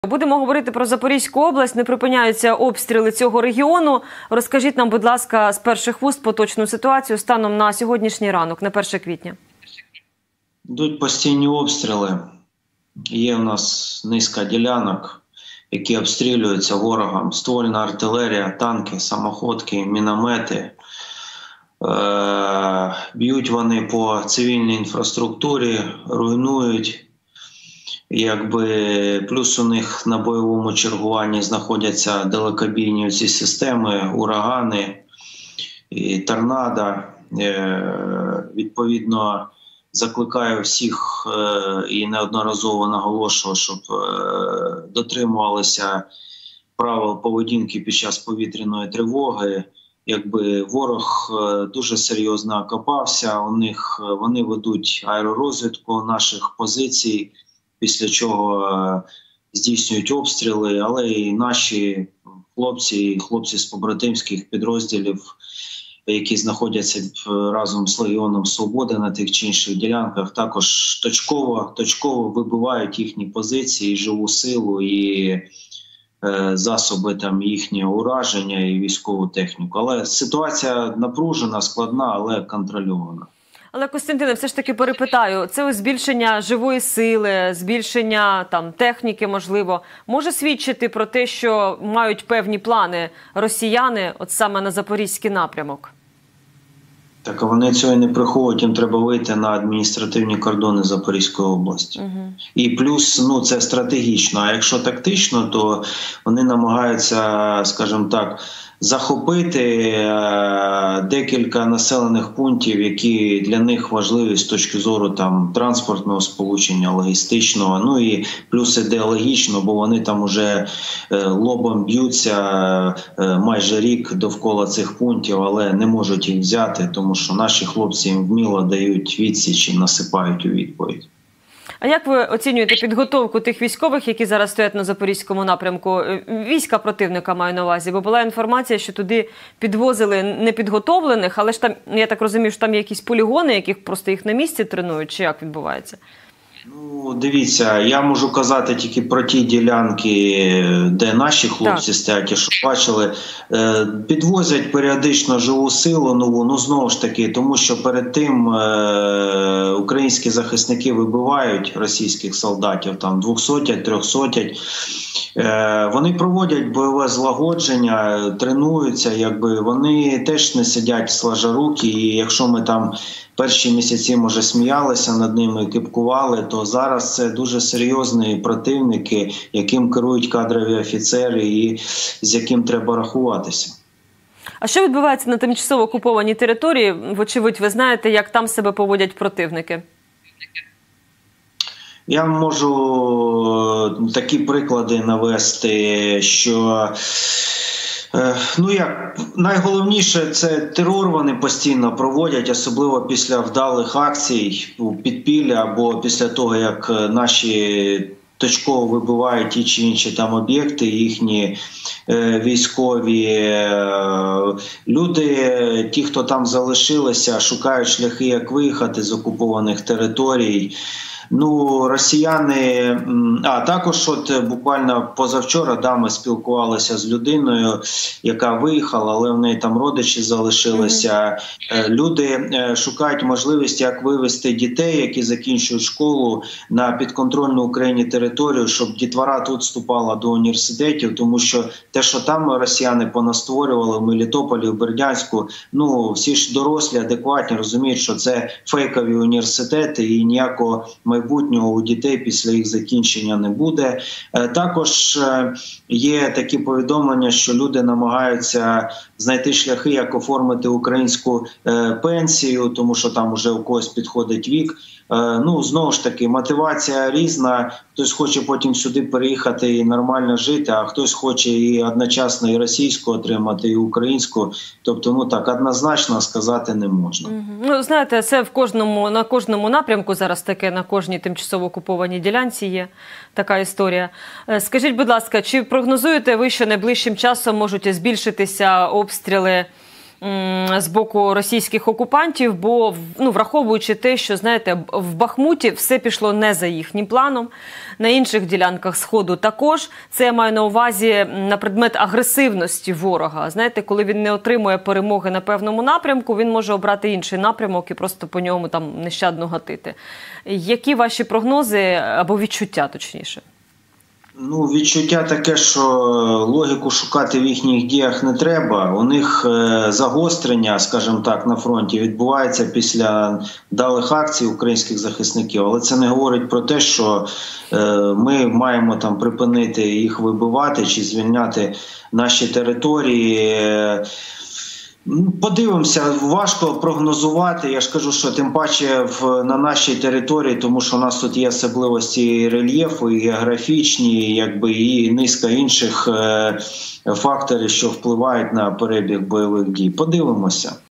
Будемо говорити про Запорізьку область. Не припиняються обстріли цього регіону. Розкажіть нам, будь ласка, з перших вуст поточну ситуацію станом на сьогоднішній ранок, на 1 квітня. Йдуть постійні обстріли. Є в нас низка ділянок, які обстрілюються ворогом. Ствольна артилерія, танки, самоходки, міномети. Б'ють вони по цивільній інфраструктурі, руйнують. Плюс у них на бойовому чергуванні знаходяться далекобійні ці системи, урагани і торнадо. Відповідно, закликаю всіх і неодноразово наголошую, щоб дотримувалися правил поведінки під час повітряної тривоги. Ворог дуже серйозно окопався, вони ведуть аеророзвідку наших позицій, після чого здійснюють обстріли, але і наші хлопці з побратимських підрозділів, які знаходяться разом з Легіоном Свободи на тих чи інших ділянках, також точково вибивають їхні позиції, живу силу і засоби їхнього ураження і військову техніку. Але ситуація напружена, складна, але контрольована. Але, Костянтине, все ж таки перепитаю, це збільшення живої сили, збільшення техніки, можливо, може свідчити про те, що мають певні плани росіяни от саме на Запорізький напрямок? Так, а вони цього і не приховують, їм треба вийти на адміністративні кордони Запорізької області. І плюс, це стратегічно, а якщо тактично, то вони намагаються, скажімо так, захопити декілька населених пунктів, які для них важливі з точки зору транспортного сполучення, логістичного, і плюс ідеологічно, бо вони там уже лобом б'ються майже рік довкола цих пунктів, але не можуть їх взяти, тому що наші хлопці їм вміло дають відсіч і насипають у відповідь. А як ви оцінюєте підготовку тих військових, які зараз стоять на Запорізькому напрямку? Війська противника маю на увазі, бо була інформація, що туди підвозили непідготовлених, але ж там, я так розумію, що там є якісь полігони, яких просто їх на місці тренують, чи як відбувається? Дивіться, я можу казати тільки про ті ділянки, де наші хлопці стоять, що бачили, підвозять періодично живу силу нову, знову ж таки, тому що перед тим українські захисники вибивають російських солдатів, 200-ять, 300-ять. Вони проводять бойове злагодження, тренуються, вони теж не сидять сложа руки, і якщо ми перші місяці, може, сміялися над ними, кипкували, то зараз це дуже серйозні противники, яким керують кадрові офіцери і з яким треба рахуватися. А що відбувається на тимчасово окупованій території? Вочевидь, ви знаєте, як там себе поводять противники? Я можу такі приклади навести, що найголовніше – це терор вони постійно проводять, особливо після вдалих акцій у підпілля або після того, як наші точково вибивають ті чи інші об'єкти, їхні військові. Люди, ті, хто там залишилися, шукають шляхи, як виїхати з окупованих територій. Росіяни, також буквально позавчора ми спілкувалися з людиною, яка виїхала, але в неї там родичі залишилися. Люди шукають можливість, як вивезти дітей, які закінчують школу, на підконтрольну Україні територію, щоб дітвора тут вступала до університетів, тому що те, що там росіяни понастворювали в Мелітополі, в Бердянську, всі ж дорослі, адекватні, розуміють, що це фейкові університети і ніякого майбутнього у дітей після їх закінчення не буде. Також є такі повідомлення, що люди намагаються знайти шляхи, як оформити українську пенсію, тому що там вже у когось підходить вік. Знову ж таки, мотивація різна. Хтось хоче потім сюди переїхати і нормально жити, а хтось хоче і одночасно і російську отримати, і українську. Тобто, однозначно сказати не можна. Знаєте, це на кожному напрямку зараз таке, на кожній тимчасово окупованій ділянці є така історія. Скажіть, будь ласка, чи прогнозуєте ви, що найближчим часом можуть збільшитися обстріли з боку російських окупантів, бо, враховуючи те, що, знаєте, в Бахмуті все пішло не за їхнім планом, на інших ділянках Сходу також. Це я маю на увазі на предмет агресивності ворога. Знаєте, коли він не отримує перемоги на певному напрямку, він може обрати інший напрямок і просто по ньому там нещадно гатити. Які ваші прогнози, або відчуття, точніше? Відчуття таке, що логіку шукати в їхніх діях не треба. У них загострення, скажімо так, на фронті відбувається після вдалих акцій українських захисників. Але це не говорить про те, що ми маємо там припинити їх вибивати чи звільняти наші території. Подивимося, важко прогнозувати. Я ж кажу, що тим паче на нашій території, тому що у нас тут є особливості рельєфу, і географічні, і низка інших факторів, що впливають на перебіг бойових дій. Подивимося.